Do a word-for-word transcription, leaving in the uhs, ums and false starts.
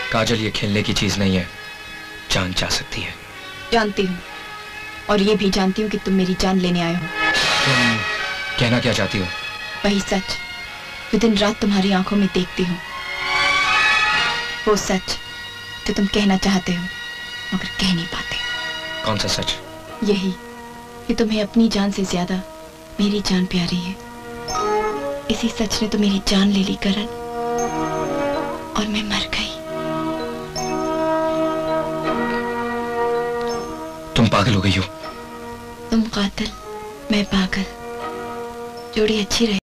काजल, ये खेलने की चीज नहीं है, जान जा सकती है। जानती हूँ, और ये भी जानती हूँ कि तुम मेरी जान लेने आए हो। तुम कहना क्या चाहती हो? वही सच जो दिन रात तुम्हारी आंखों में देखती हूँ, वो सच जो तुम कहना चाहते हो मगर कह नहीं पाते। कौन सा सच? यही कि तुम्हें अपनी जान से ज्यादा मेरी जान प्यारी है। इसी सच ने तो मेरी जान ले ली करण, और मैं मर गई। तुम पागल हो गई हो। तुम कातिल, मैं पागल, जोड़ी अच्छी रहे।